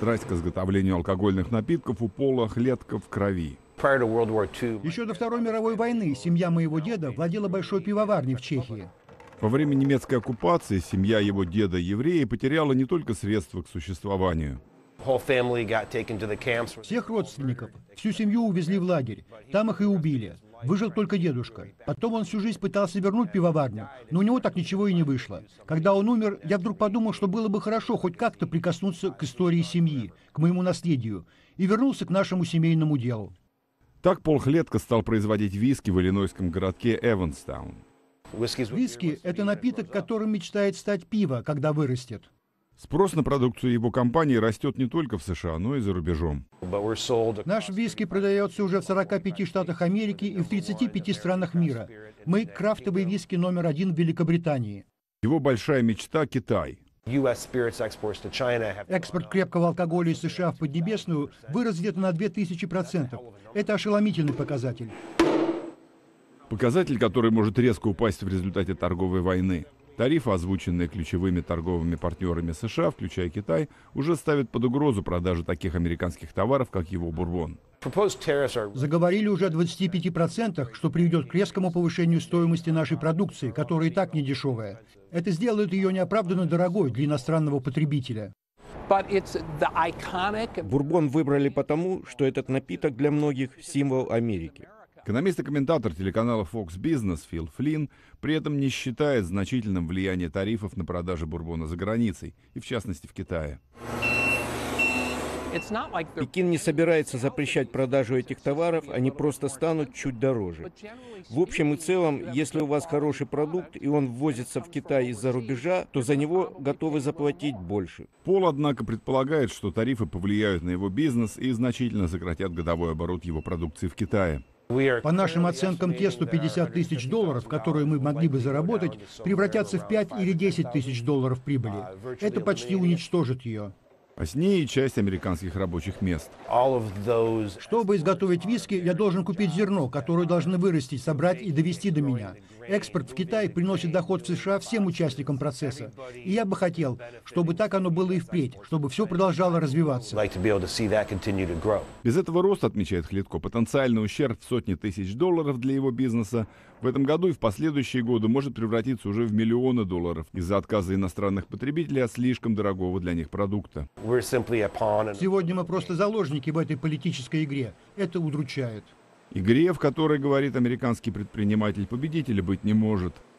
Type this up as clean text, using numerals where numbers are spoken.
страсть к изготовлению алкогольных напитков у Пола Хлетка в крови. Еще до Второй мировой войны семья моего деда владела большой пивоварней в Чехии. Во время немецкой оккупации семья его деда-еврея потеряла не только средства к существованию. Всех родственников, всю семью увезли в лагерь. Там их и убили. Выжил только дедушка. Потом он всю жизнь пытался вернуть пивоварню, но у него так ничего и не вышло. Когда он умер, я вдруг подумал, что было бы хорошо хоть как-то прикоснуться к истории семьи, к моему наследию, и вернулся к нашему семейному делу. Так Пол Хлетка стал производить виски в иллинойском городке Эванстаун. Виски – это напиток, которым мечтает стать пиво, когда вырастет. Спрос на продукцию его компании растет не только в США, но и за рубежом. Наш виски продается уже в 45 штатах Америки и в 35 странах мира. Мы крафтовый виски номер 1 в Великобритании. Его большая мечта – Китай. Экспорт крепкого алкоголя из США в Поднебесную вырос где-то на 2000%. Это ошеломительный показатель. Показатель, который может резко упасть в результате торговой войны. Тарифы, озвученные ключевыми торговыми партнерами США, включая Китай, уже ставят под угрозу продажи таких американских товаров, как его бурбон. Заговорили уже о 25%, что приведет к резкому повышению стоимости нашей продукции, которая и так не дешевая. Это сделает ее неоправданно дорогой для иностранного потребителя. Бурбон выбрали потому, что этот напиток для многих символ Америки. Экономист и комментатор телеканала Fox Business Фил Флинн при этом не считает значительным влияние тарифов на продажи бурбона за границей, и в частности в Китае. Пекин не собирается запрещать продажу этих товаров, они просто станут чуть дороже. В общем и целом, если у вас хороший продукт и он ввозится в Китай из-за рубежа, то за него готовы заплатить больше. Пол, однако, предполагает, что тарифы повлияют на его бизнес и значительно сократят годовой оборот его продукции в Китае. По нашим оценкам, те 150 тысяч долларов, которые мы могли бы заработать, превратятся в 5 или 10 тысяч долларов прибыли. Это почти уничтожит ее. А с ней и часть американских рабочих мест. Чтобы изготовить виски, я должен купить зерно, которое должны вырастить, собрать и довести до меня. Экспорт в Китай приносит доход в США всем участникам процесса. И я бы хотел, чтобы так оно было и впредь, чтобы все продолжало развиваться. Без этого роста, отмечает Хлетко, потенциальный ущерб в сотни тысяч долларов для его бизнеса в этом году и в последующие годы может превратиться уже в миллионы долларов из-за отказа иностранных потребителей от слишком дорогого для них продукта. Сегодня мы просто заложники в этой политической игре. Это удручает. Игре, в которой, говорит американский предприниматель, победителя быть не может.